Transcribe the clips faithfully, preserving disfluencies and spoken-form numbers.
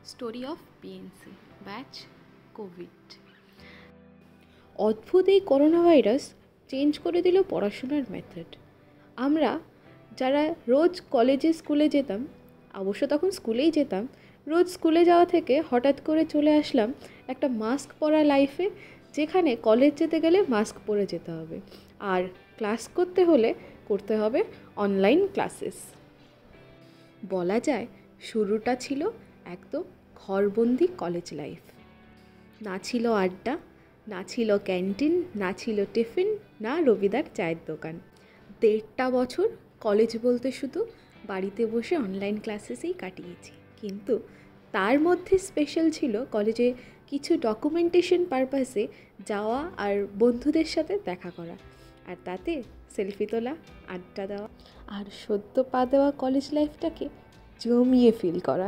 Story of BNC batch covid. অদ্ভুত এই corona virus change করে দিল পড়াশোনার মেথড। আমরা যারা রোজ কলেজে স্কুলে যেতাম, অবশ্য তখন স্কুলেই যেতাম, রোজ স্কুলে যাওয়া থেকে হঠাৎ করে চলে আসলাম একটা মাস্ক পরা লাইফে, যেখানে কলেজ যেতে গেলে মাস্ক পরে যেতে হবে আর ক্লাস করতে হলে করতে হবে অনলাইন ক্লাসেস। বলা যায় শুরুটা ছিল একদম ঘরবন্দি কলেজ লাইফ। না ছিল আড্ডা, না ছিল ক্যান্টিন, না ছিল টিফিন, না রবিদার চায়ের দোকান। দেড়টা বছর কলেজ বলতে শুধু বাড়িতে বসে অনলাইন ক্লাসেসেই কাটিয়েছি, কিন্তু তার মধ্যে স্পেশাল ছিল কলেজে কিছু ডকুমেন্টেশন পারপাসে যাওয়া আর বন্ধুদের সাথে দেখা করা, আর তাতে সেলফি তোলা, আড্ডা দেওয়া আর সদ্য পা দেওয়া কলেজ লাইফটাকে জমিয়ে ফিল করা।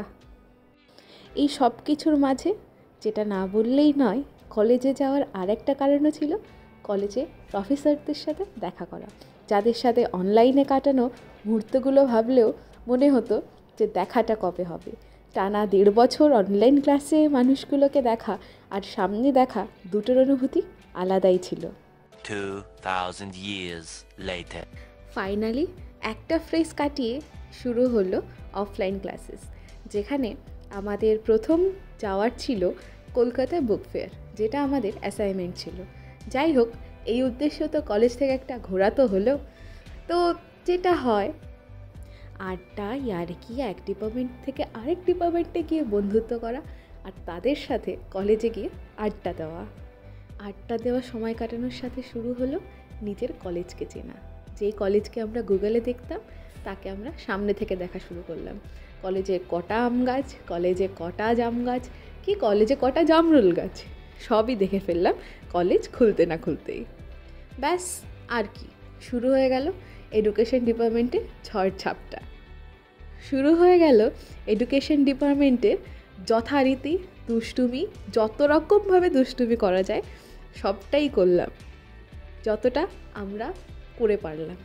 এই সব কিছুর মাঝে যেটা না বললেই নয়, কলেজে যাওয়ার আর একটা কারণও ছিল কলেজে প্রফেসরদের সাথে দেখা করা, যাদের সাথে অনলাইনে কাটানো মুহূর্তগুলো ভাবলেও মনে হতো যে দেখাটা কবে হবে। টানা দেড় বছর অনলাইন ক্লাসে মানুষগুলোকে দেখা আর সামনে দেখা, দুটোর অনুভূতি আলাদাই ছিল। two thousand years later. Finally একটা ফ্রেজ কাটিয়ে শুরু হলো অফলাইন ক্লাসেস, যেখানে আমাদের প্রথম যাওয়ার ছিল কলকাতা বুক ফেয়ার, যেটা আমাদের অ্যাসাইনমেন্ট ছিল। যাই হোক, এই উদ্দেশ্য তো কলেজ থেকে একটা ঘোরা তো হলো। তো যেটা হয়, আড্ডা ইয়ার্কি এক ডিপার্টমেন্ট থেকে আরেক ডিপার্টমেন্টে গিয়ে বন্ধুত্ব করা আর তাদের সাথে কলেজে গিয়ে আড্ডা দেওয়া। আড্ডা দেওয়া সময় কাটানোর সাথে শুরু হলো নিজের কলেজকে চেনা। যেই কলেজকে আমরা গুগলে দেখতাম, তাকে আমরা সামনে থেকে দেখা শুরু করলাম। কলেজে কটা আম গাছ, কলেজে কটা জাম গাছ, কি কলেজে কটা জামরুল গাছ, সবই দেখে ফেললাম কলেজ খুলতে না খুলতেই। ব্যাস, আর কি, শুরু হয়ে গেল এডুকেশন ডিপার্টমেন্টে ঝড় ঝাপটা। শুরু হয়ে গেল এডুকেশন ডিপার্টমেন্টের যথারীতি দুষ্টুমি। যত রকমভাবে দুষ্টুমি করা যায় সবটাই করলাম, যতটা আমরা করে পারলাম।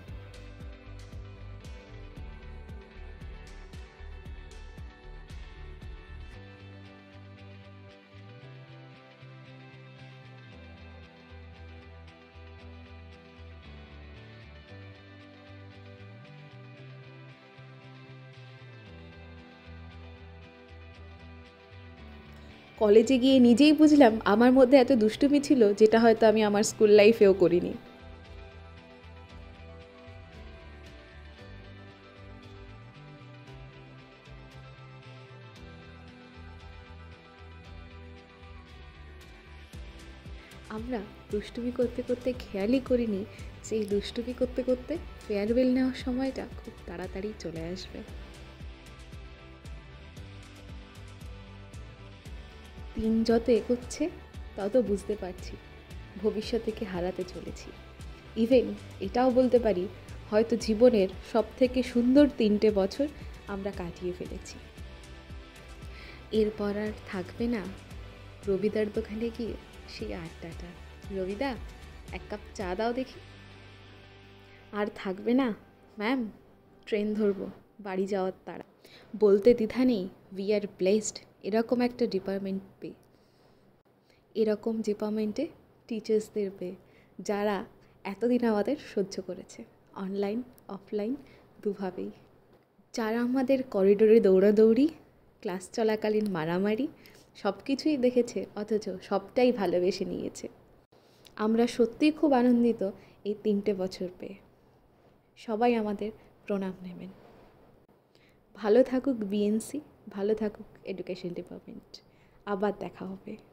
কলেজে গিয়ে নিজেই বুঝলাম আমার মধ্যে এত দুষ্টুমি ছিল, যেটা হয়তো আমি আমার স্কুল লাইফেও করিনি। আমরা দুষ্টুমি করতে করতে খেয়ালই করিনি যে এই দুষ্টুমি করতে করতে ফেয়ারওয়েল নেওয়ার সময়টা খুব তাড়াতাড়ি চলে আসবে। দিন যত এগোচ্ছে তত বুঝতে পারছি ভবিষ্যতেকে হারাতে চলেছি। ইভেন এটাও বলতে পারি, হয়তো জীবনের সব থেকে সুন্দর তিনটে বছর আমরা কাটিয়ে ফেলেছি। এরপর আর থাকবে না রবিদার দোকানে গিয়ে সেই আড্ডাটা, রবিদা এক কাপ চা দাও দেখি। আর থাকবে না, ম্যাম ট্রেন ধরবো, বাড়ি যাওয়ার তাড়া। বলতে দ্বিধা নেই, উই আর ব্লেসড এরকম একটা ডিপার্টমেন্ট পেয়ে, এরকম ডিপার্টমেন্টে টিচার্সদের পেয়ে, যারা এতদিন আমাদের সহ্য করেছে অনলাইন অফলাইন দুভাবেই। যারা আমাদের করিডোরে দৌড়াদৌড়ি, ক্লাস চলাকালীন মারামারি সব কিছুই দেখেছে, অথচ সবটাই ভালোবেসে নিয়েছে। আমরা সত্যিই খুব আনন্দিত এই তিনটে বছর পেয়ে। সবাই আমাদের প্রণাম নেবেন। ভালো থাকুক বিএনসি, ভালো থাকুক এডুকেশন ডিপার্টমেন্ট। আবার দেখা হবে।